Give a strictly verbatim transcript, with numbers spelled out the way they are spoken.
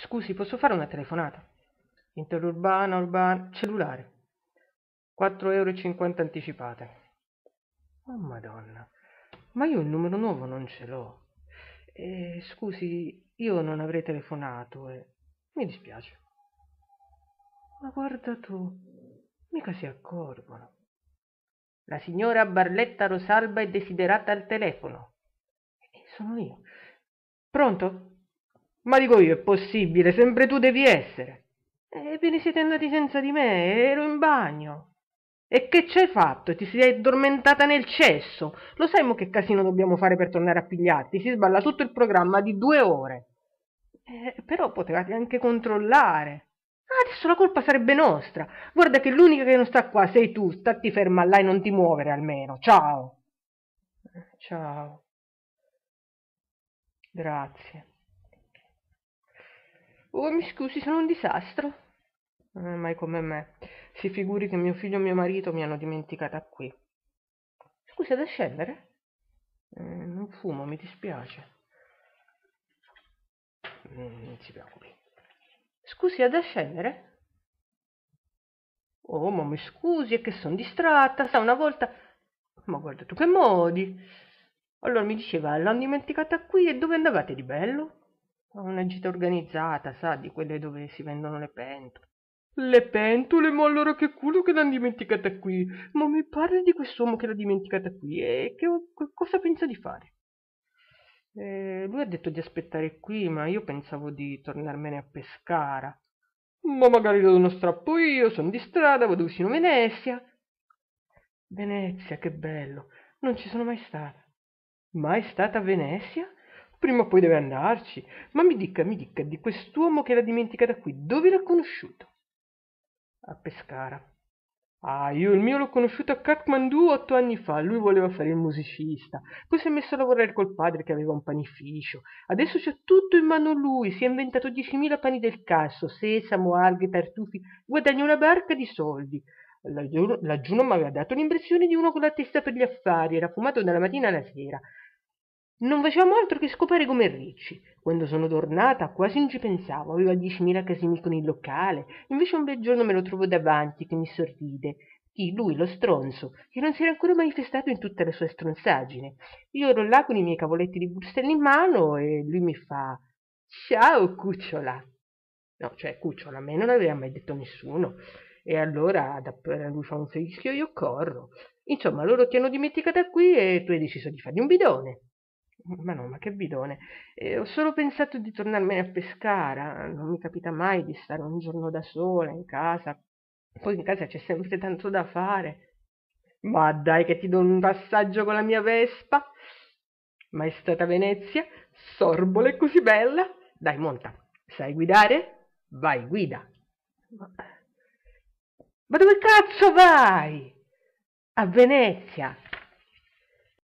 Scusi, posso fare una telefonata? Interurbana, urbana, cellulare. quattro euro e cinquanta anticipate. Oh Madonna, ma io il numero nuovo non ce l'ho. Eh, scusi, io non avrei telefonato e mi dispiace. Ma guarda tu, mica si accorgono. La signora Barletta Rosalba è desiderata al telefono. E sono io. Pronto? Ma dico io, è possibile, sempre tu devi essere. E ve ne siete andati senza di me, ero in bagno. E che ci hai fatto? Ti sei addormentata nel cesso? Lo sai mo che casino dobbiamo fare per tornare a pigliarti? Si sballa tutto il programma di due ore. Eh, però potevate anche controllare. Ah, adesso la colpa sarebbe nostra. Guarda che l'unica che non sta qua sei tu. Statti ferma là e non ti muovere almeno. Ciao. Ciao. Grazie. Oh, mi scusi, sono un disastro. Eh, mai come me. Si figuri che mio figlio e mio marito mi hanno dimenticata qui. Scusi, è da scendere? Eh, non fumo, mi dispiace. Mm, non si preoccupi. Scusi, è da scendere? Oh, ma mi scusi, è che sono distratta. Sa, una volta... Ma guarda tu che modi. Allora mi diceva, l'hanno dimenticata qui e dove andavate di bello? A una gita organizzata, sa, di quelle dove si vendono le pentole. Le pentole? Ma allora che culo che l'hanno dimenticata qui! Ma mi parli di quest'uomo che l'ha dimenticata qui e che, che cosa pensa di fare? Eh, lui ha detto di aspettare qui, ma io pensavo di tornarmene a Pescara. Ma magari do uno strappo io, sono di strada, vado vicino a Venezia. Venezia, che bello! Non ci sono mai stata. Mai stata a Venezia? Prima o poi deve andarci. Ma mi dica, mi dica, di quest'uomo che l'ha dimenticata qui, dove l'ha conosciuto? A Pescara. Ah, io il mio l'ho conosciuto a Kathmandu otto anni fa, lui voleva fare il musicista, poi si è messo a lavorare col padre che aveva un panificio, adesso c'ha tutto in mano lui, si è inventato diecimila pani del cazzo, sesamo, alghe, tartufi, guadagna una barca di soldi. Laggiù, laggiù non mi aveva dato l'impressione di uno con la testa per gli affari, era fumato dalla mattina alla sera. Non facevamo altro che scopare come ricci. Quando sono tornata quasi non ci pensavo, aveva diecimila casini con il locale, invece un bel giorno me lo trovo davanti che mi sorride. Chi? Lui, lo stronzo, che non si era ancora manifestato in tutta la sua stronzaggine. Io ero là con i miei cavoletti di Bruxelles in mano e lui mi fa «Ciao, cucciola!» No, cioè cucciola, a me non aveva mai detto nessuno. E allora, appena lui fa un fischio, io corro. Insomma, loro ti hanno dimenticata qui e tu hai deciso di fargli un bidone. Ma no, ma che bidone. Eh, ho solo pensato di tornarmene a Pescara. Non mi capita mai di stare un giorno da sola in casa. Poi in casa c'è sempre tanto da fare. Ma dai che ti do un passaggio con la mia Vespa. Ma è stata a Venezia? Sorbola è così bella? Dai, monta. Sai guidare? Vai, guida. Ma, ma dove cazzo vai? A Venezia.